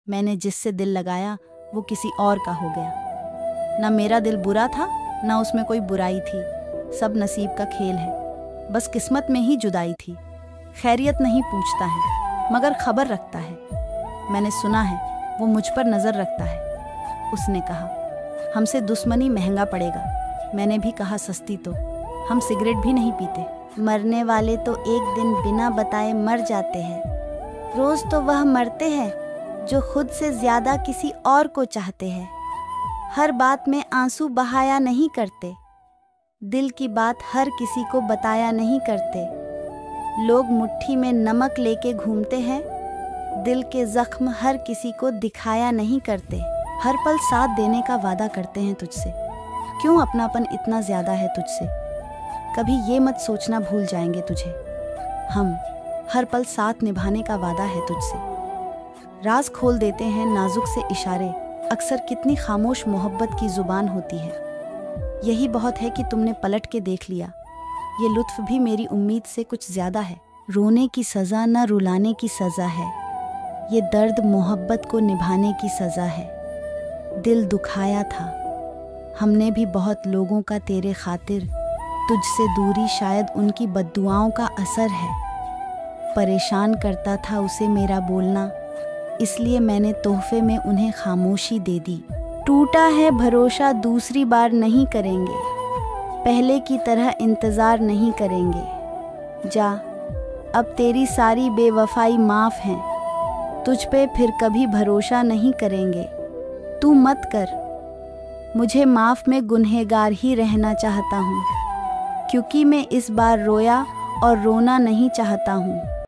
मैंने जिससे दिल लगाया वो किसी और का हो गया। ना मेरा दिल बुरा था, ना उसमें कोई बुराई थी। सब नसीब का खेल है, बस किस्मत में ही जुदाई थी। खैरियत नहीं पूछता है, मगर खबर रखता है। मैंने सुना है वो मुझ पर नज़र रखता है। उसने कहा, हमसे दुश्मनी महंगा पड़ेगा। मैंने भी कहा, सस्ती तो। हम सिगरेट भी नहीं पीते। मरने वाले तो एक दिन बिना बताए मर जाते हैं। रोज तो वह मरते हैं जो खुद से ज्यादा किसी और को चाहते हैं। हर बात में आंसू बहाया नहीं करते। दिल की बात हर किसी को बताया नहीं करते। लोग मुट्ठी में नमक लेके घूमते हैं। दिल के जख्म हर किसी को दिखाया नहीं करते। हर पल साथ देने का वादा करते हैं तुझसे। क्यों अपनापन इतना ज्यादा है तुझसे? कभी ये मत सोचना भूल जाएंगे तुझे। हम हर पल साथ निभाने का वादा है तुझसे। राज खोल देते हैं नाजुक से इशारे। अक्सर कितनी खामोश मोहब्बत की जुबान होती है। यही बहुत है कि तुमने पलट के देख लिया। ये लुत्फ भी मेरी उम्मीद से कुछ ज्यादा है। रोने की सज़ा न रुलाने की सज़ा है। ये दर्द मोहब्बत को निभाने की सज़ा है। दिल दुखाया था हमने भी बहुत लोगों का तेरे खातिर। तुझसे दूरी शायद उनकी बद्दुआओं का असर है। परेशान करता था उसे मेरा बोलना, इसलिए मैंने तोहफे में उन्हें खामोशी दे दी। टूटा है भरोसा दूसरी बार नहीं करेंगे। पहले की तरह इंतज़ार नहीं करेंगे। जा, अब तेरी सारी बेवफाई माफ़ है। तुझ पे फिर कभी भरोसा नहीं करेंगे। तू मत कर, मुझे माफ़ में गुनहगार ही रहना चाहता हूँ, क्योंकि मैं इस बार रोया और रोना नहीं चाहता हूँ।